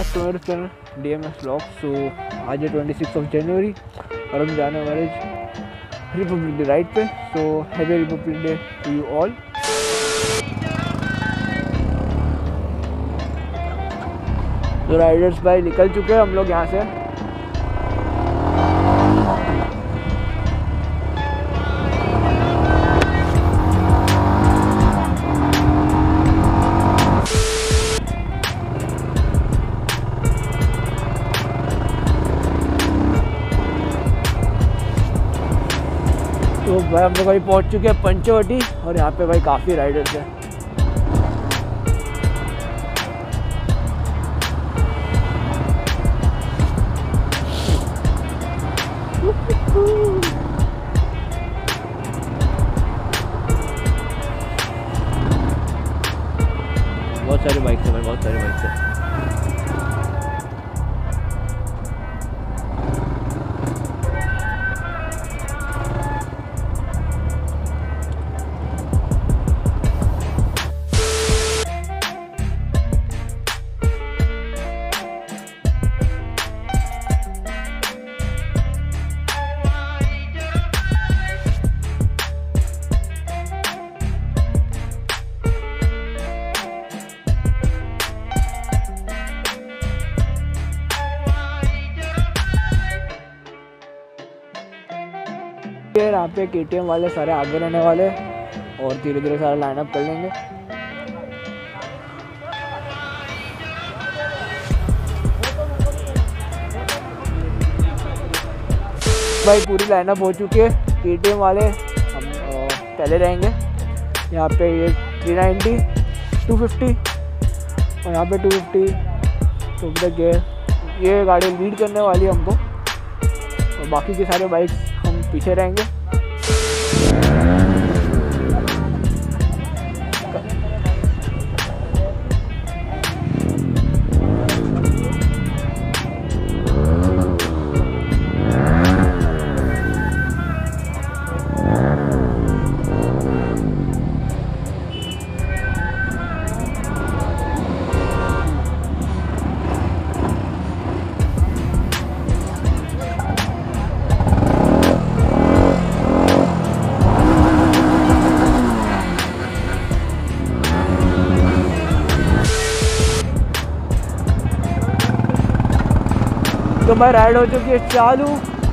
Back to मेरे channel DMS vlog. So आज है 26 जनवरी और हम जाने वाले रिपब्लिक डे राइड पे। So happy republic day to you all. तो राइडर्स भाई निकल चुके हैं हम लोग यहाँ से। तो भाई हम लोग भाई पहुँच चुके हैं पंचवटी और यहाँ पे भाई काफ़ी राइडर्स हैं। बहुत सारी बाइक्स हैं भाई, बहुत सारी बाइक्स हैं। यहाँ पे KTM वाले सारे आगे रहने वाले और धीरे धीरे सारा लाइनअप कर लेंगे। भाई पूरी लाइनअप हो चुकी है। KTM वाले हम पहले रहेंगे। यहाँ पे ये 390, 250 और यहाँ पे 250 तो तक ये गाड़ी लीड करने वाली है हमको और बाकी के सारे बाइक्स हम पीछे रहेंगे। तो भाई राइड हो चुकी है चालू।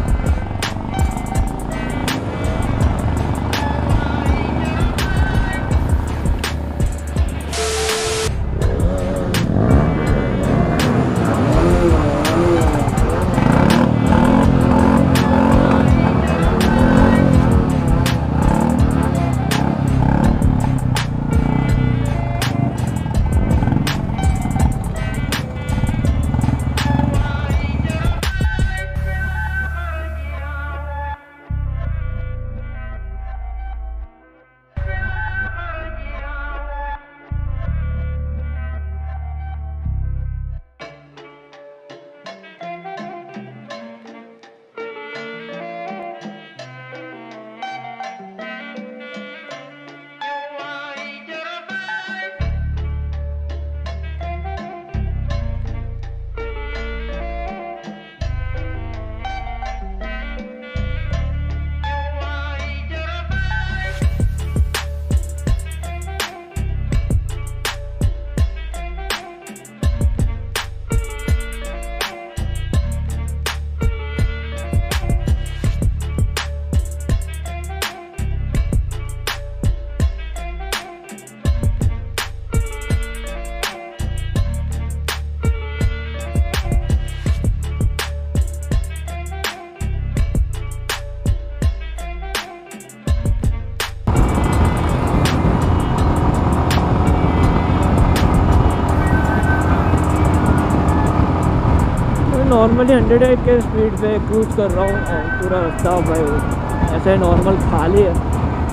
नॉर्मली 100 के स्पीड पे क्रूज कर रहा हूँ और पूरा रास्ता भाई ऐसे नॉर्मल खाली है।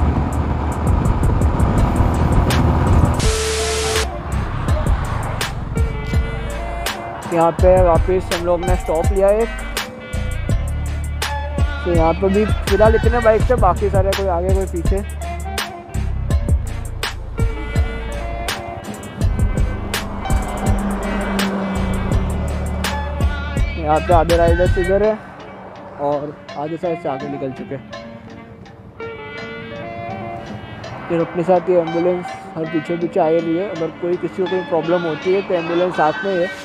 यहाँ पे वापस हम लोग ने स्टॉप लिया एक। तो यहाँ पे भी फिलहाल इतने बाइक थे, बाकी सारे कोई आगे कोई पीछे। यहाँ पे आधे राइडर्स इधर है और आधे साइड से आगे निकल चुके हैं। फिर अपने साथ ये एम्बुलेंस हर पीछे पीछे आई रही है। अगर कोई किसी को कोई प्रॉब्लम होती है तो एम्बुलेंस साथ में है।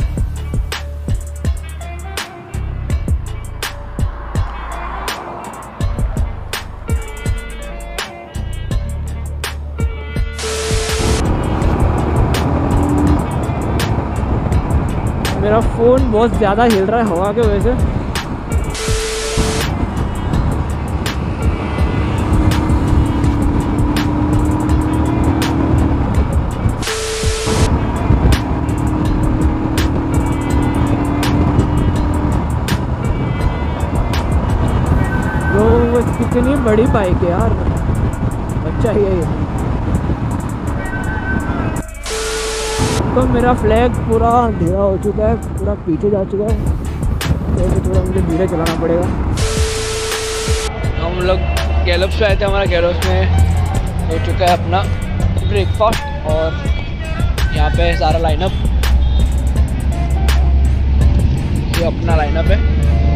मेरा फ़ोन बहुत ज़्यादा हिल रहा है हवा के वजह से। तो कितनी बड़ी बाइक है यार, अच्छा ही है ये। तो मेरा फ्लैग पूरा ढीला हो चुका है, पूरा पीछे जा चुका है, तो थोड़ा मुझे धीरे चलाना पड़ेगा। हम लोग गैलप्स पे आए थे, हमारा गैलप्स में हो चुका है अपना ब्रेकफास्ट और यहाँ पे सारा लाइनअप, ये अपना लाइनअप है।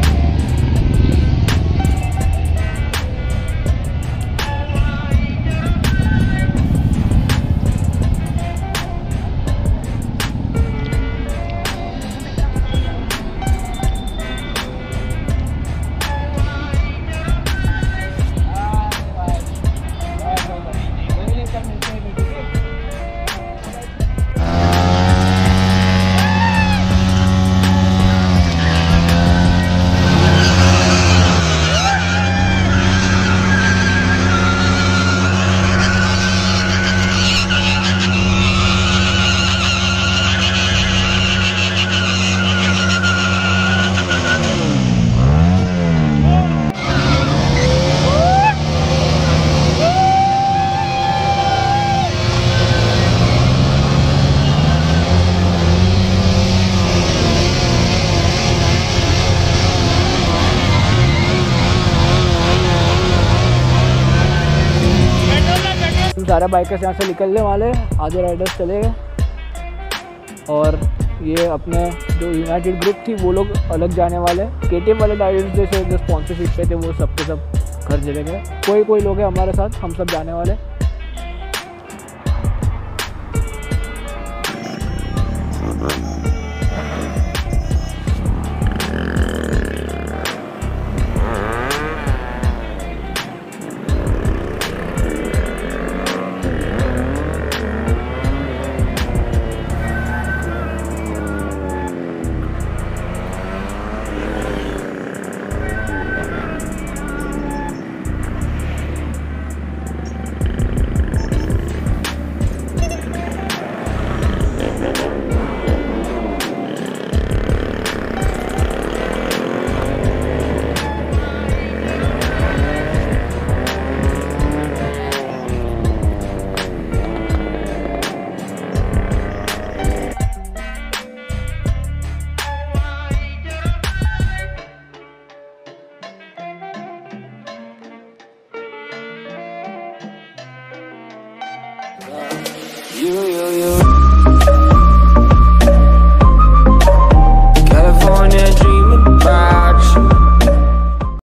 सारे बाइकर्स यहाँ से निकलने वाले हैं, आधे राइडर्स चले गए और ये अपने जो यूनाइटेड ग्रुप थी वो लोग अलग जाने वाले हैं। केटीएम वाले राइडर्स जैसे जो स्पॉन्सरशिप पे थे वो सब के सब घर चले गए। कोई लोग हैं हमारे साथ, हम सब जाने वाले। You